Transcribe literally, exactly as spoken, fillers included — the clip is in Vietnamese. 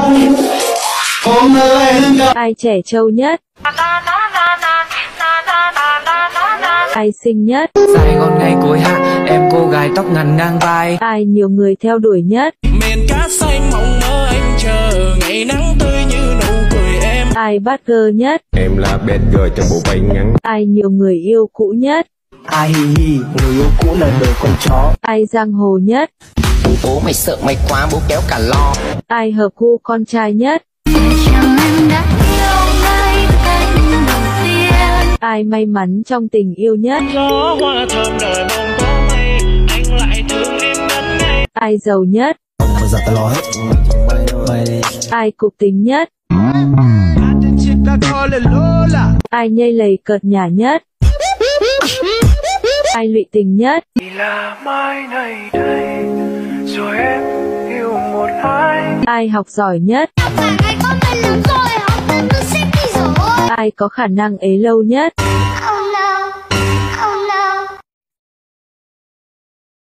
Ai trẻ trâu nhất? Ai xinh nhất? Sài Gòn ngày cuối hạ, em cô gái tóc ngắn ngang vai. Ai nhiều người theo đuổi nhất? Miền cát xanh mộng mơ anh chờ, ngày nắng tươi như nụ cười em. Ai bad girl nhất? Em là bad girl trong bộ váy ngắn. Ai nhiều người yêu cũ nhất? Ai hì hì, người yêu cũ là đời con chó. Ai giang hồ nhất? Bố mày sợ mày quá, bố kéo cả lo. Ai hợp gu con trai nhất? Ai may mắn trong tình yêu nhất? Gió hoa thơm đời mong có mây, anh lại thương em đến ngay. Ai giàu nhất? Giờ tao lo hết. Ai cục tính nhất? Ai nhây lầy cợt nhả nhất? Ai lụy tình nhất? Vì là mai này đây, rồi em yêu một ai. Ai học giỏi nhất? Ai có khả năng ế lâu nhất?